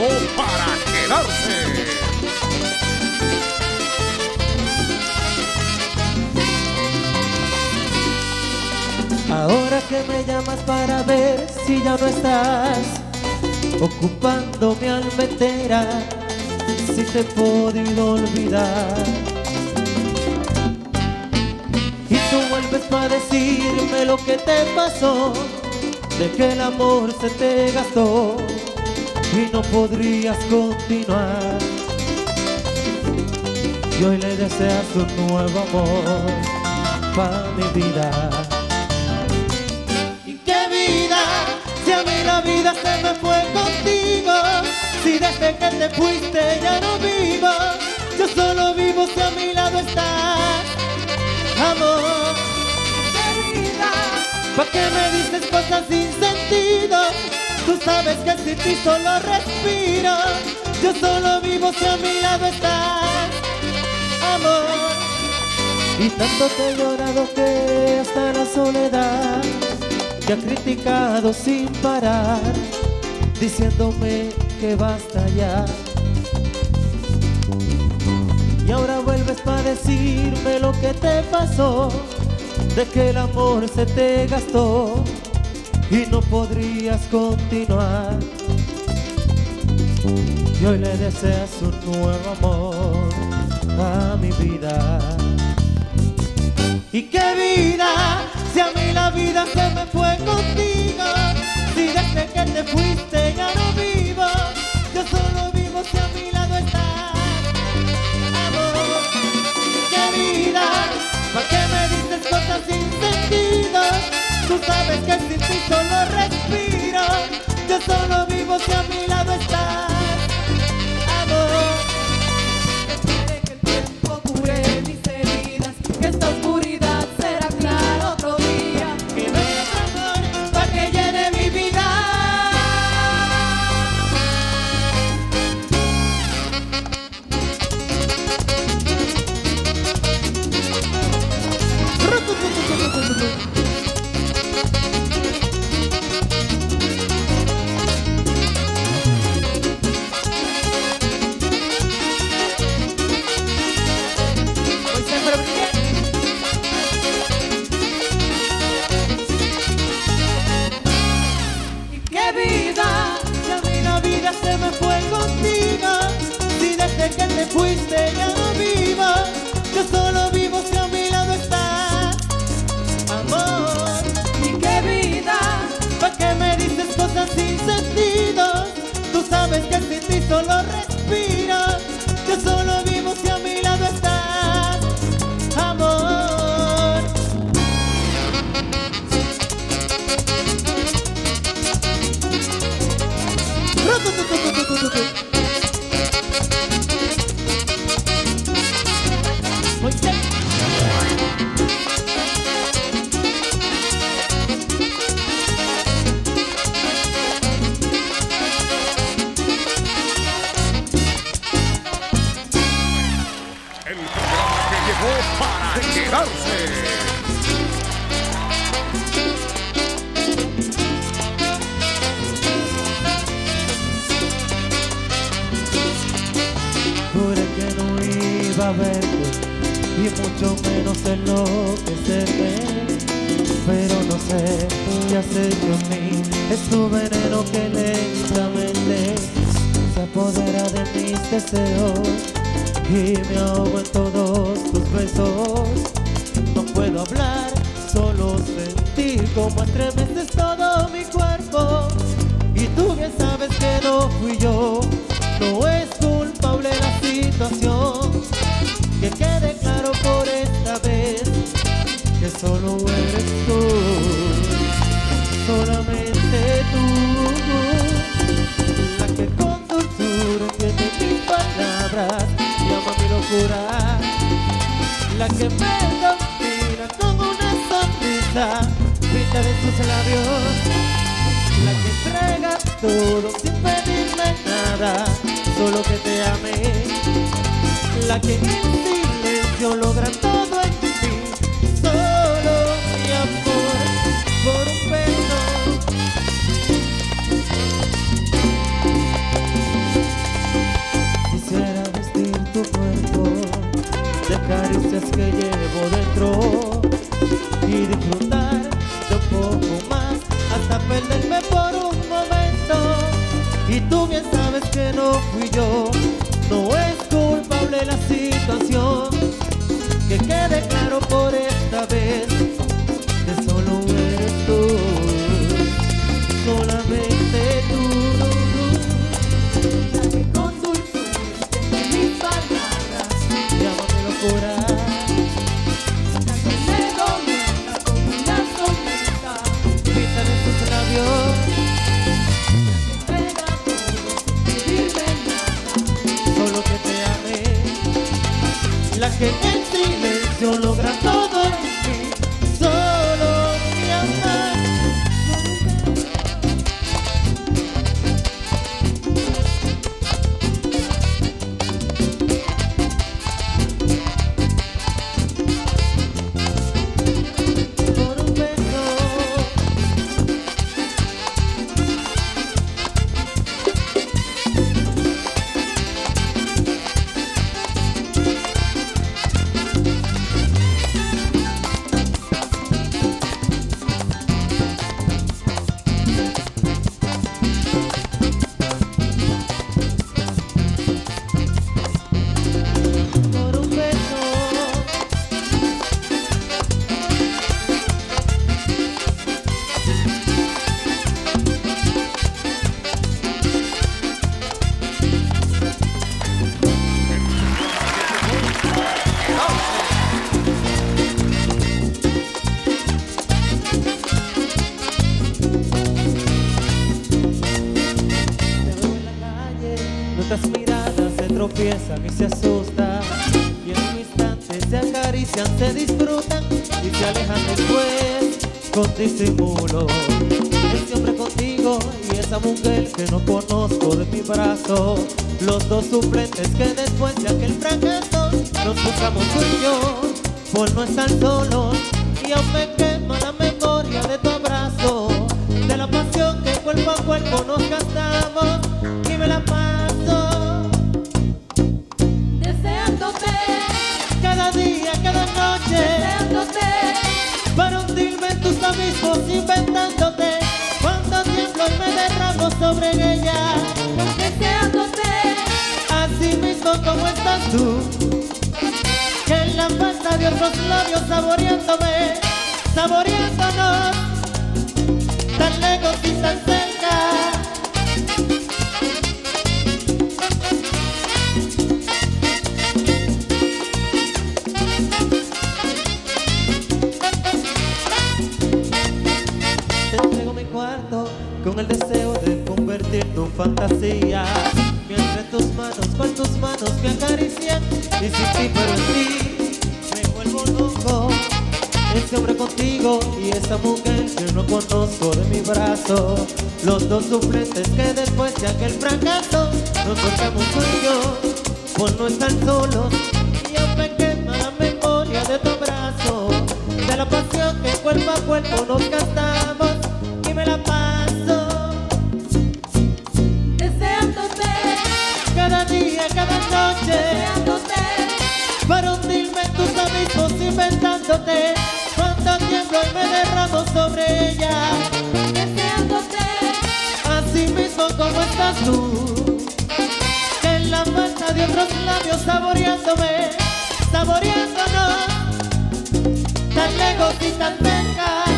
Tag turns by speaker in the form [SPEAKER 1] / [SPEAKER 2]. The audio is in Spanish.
[SPEAKER 1] llegó para quedarse.
[SPEAKER 2] Ahora que me llamas para ver si ya no estás ocupando mi alma entera, si te he podido olvidar. Y tú vuelves para decirme lo que te pasó, de que el amor se te gastó y no podrías continuar. Y hoy le deseas un nuevo amor para mi vida. ¿Y qué vida? Si a mí la vida se me fue contigo, si desde que te fuiste ya no vivo, yo solo vivo si a mi lado estás, amor. ¿Qué vida? ¿Pa' qué me dices cosas sin sentido? Tú sabes que sin ti solo respiro, yo solo vivo si a mi lado estás, amor. Y tanto te he llorado que hasta la soledad te ha criticado sin parar, diciéndome que basta ya. Y ahora vuelves para decirme lo que te pasó, de que el amor se te gastó y no podrías continuar. Y hoy le deseas un nuevo amor a mi vida. ¿Y qué vida? Si a mí la vida se me fue contigo, si desde que te fuiste ya no vivo, yo solo vivo si a mi lado estás, amor. ¿Qué vida? ¿Para qué me dices cosas sin sentido? Tú sabes que sin ti solo respiro, yo solo vivo si a mi lado estás, amor.
[SPEAKER 3] Espere que el tiempo cure mis heridas, que esta oscuridad será clara otro día.
[SPEAKER 2] Que venga otro amor
[SPEAKER 3] Pa' que llene mi vida.
[SPEAKER 2] Hoy siempre brillé.
[SPEAKER 3] ¿Y qué vida?
[SPEAKER 2] Si a mí la vida se me fue contigo, si desde que te fuiste ya no vivo, yo solo vivo si a mi lado estás, amor.
[SPEAKER 3] ¿Y qué vida?
[SPEAKER 2] ¿Pa' qué me dices cosas sin sentido? Tú sabes que sin ti solo respiro, yo solo vivo si a mi lado estás, amor. Oye.
[SPEAKER 1] El programa que llegó para quedarse.
[SPEAKER 2] Juré que no iba a verte y mucho menos enloquecerme, pero no sé qué has hecho en mí. Es tu veneno que lentamente se apodera de mis deseos y me ahogo en todos tus besos. No puedo hablar, solo sentir cómo estremeces todo mi cuerpo. Y tú bien sabes que no fui yo, no es culpable la situación. Que quede claro por esta vez que solo eres tú, solamente tú, la que con dulzura entiende mis palabras y ama mi locura, la que me domina con una sonrisa, pinta de tus labios, la que entrega todo sin pedirme nada, solo que te amé, la que en silencio logra todo en ti, solo mi amor por un beso. de la situación, que quede claro por esta vez que solo eres tú, solamente tú.
[SPEAKER 3] La que con dulzura entiende mis palabras,
[SPEAKER 2] Llámame locura,
[SPEAKER 3] la que me gobierna con una sonrisa,
[SPEAKER 2] grita en tus labios,
[SPEAKER 3] la que pega todo sin pedirme nada.
[SPEAKER 2] solo que te ame, la que en silencio logra todo en mí, solo mi amar. Por un beso, por un beso. Te veo en la calle, nuestras miradas se tropiezan y se asustan, y en un instante se acarician, se disfrutan y se alejan después con disimulo. Ese hombre contigo y esa mujer que no conozco de mi brazo, los dos suplentes que después de aquel fracaso nos buscamos tú y yo por no estar solos, y aún me quema la memoria de tu abrazo, de la pasión que cuerpo a cuerpo nos gastamos, y me la paso
[SPEAKER 3] Deseándote,
[SPEAKER 2] cada día, cada noche,
[SPEAKER 3] deseándote,
[SPEAKER 2] para hundirme en tus abismos inventándote, cuando tiemblo y me derramo sobre ella,
[SPEAKER 3] deseándote,
[SPEAKER 2] así mismo como estás tú, que en la falta de otros labios saboreándome, saboreándonos, tan lejos y tan cerca. Te entrego mi cuarto con el deseo de convertir tu fantasía, mientras con tus manos me acarician, y sin ti pero en ti me vuelvo loco. Ese hombre contigo y esa mujer que no conozco de mi brazo, los dos suplentes que después de aquel fracaso nos cortamos tú y yo por no estar solos, y aún me quema la memoria de tu abrazo, de la pasión que cuerpo a cuerpo nos gastamos, y me la paso
[SPEAKER 3] deseándote,
[SPEAKER 2] cada día, cada noche,
[SPEAKER 3] deseándote,
[SPEAKER 2] para hundirme en tus abismos inventándote, cuando tiemblo y me derramo sobre ella,
[SPEAKER 3] deseándote,
[SPEAKER 2] así mismo como estás tú, que en la falta de otros labios saboreándome, saboreándonos, tan lejos y tan cerca.